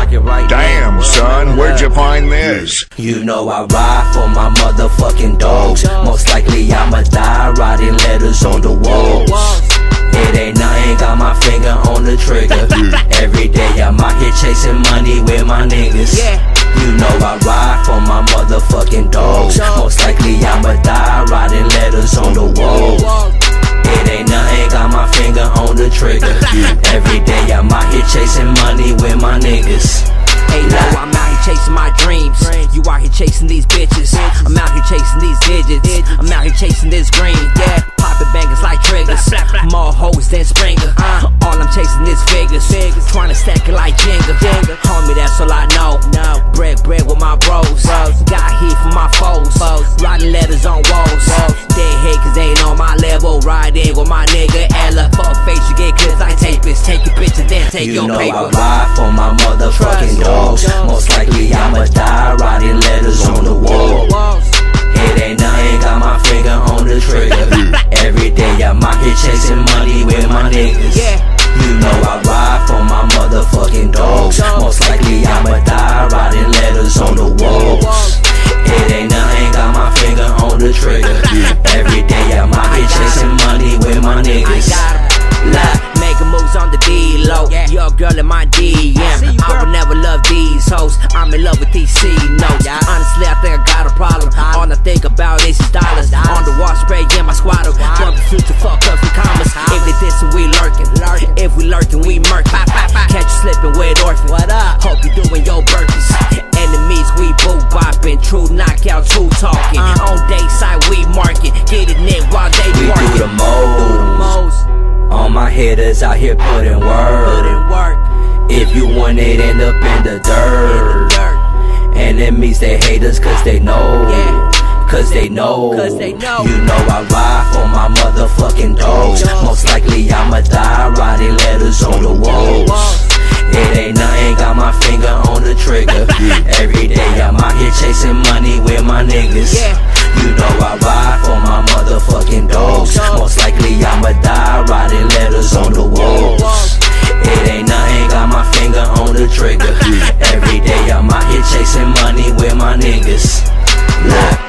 pocket right Damn, now. son, where'd you find this? You know I ride for my motherfucking dogs. Most likely I'ma die writing letters on the walls. It ain't nothing, got my finger on the trigger. Every day I'm out here chasing money with my niggas. You know I ride for my motherfucking dogs. Most likely I'ma die writing letters on the walls. It ain't nothing, got my finger on the trigger. Every day I'm out here chasing money with my niggas. Hey, no, I'm out here chasing my dreams. You out here chasing these bitches. I'm out here chasing these digits. I'm out here chasing this green. Yeah, poppin' bangers like triggers. More hoes than Springer. All I'm chasing is figures. Trying to stack it like Jenga. Homie, that's all I know. Bread with my bros. Got heat for my foes. Writing letters on walls. Dead head cause they ain't on my level. Riding with my nigga Ella. Fuck face, you get clips like tapers. Take your bitch and then take your paper. You know I ride for my motherfucking dogs. Most likely I'ma die writing letters on the wall. It ain't nothing, got my finger on the trigger. Every day I'm out here chasing money with my niggas. You know I ride for my motherfucking dogs. Most likely I'ma die writing letters on the wall. It ain't nothing, got my finger on the trigger. Every day I'm out here chasing money with my niggas. Making moves on the D-Lo. Your girl in my DM. I will never love these hoes. I'm in love with these C notes. Honestly, I think I got a problem. All I think about is dollars. On the wall spray in my squatter. Bumping future fuck up in commas. If they dissing, we lurking. If we lurking, we murking. Catch you slipping with orphan. Hope you doing your burpees. Enemies, we boot bopping. True knockout, true talking. On day side, we marking. Get it net while they We working. do the most. All my hitters out here putting work. If you want it, end up in the dirt. Enemies, they hate us cause they know. Cause they know. You know I ride for my motherfucking dogs. Most likely I'ma die writing letters on the walls. It ain't nothing, got my finger on the trigger. Every day I'm out here chasing money with my niggas. You know I ride for my motherfucking dogs. Most likely I'ma die writing letters on the walls. It ain't nothing, got my finger on the trigger. Every day I'm out here chasing money with my niggas.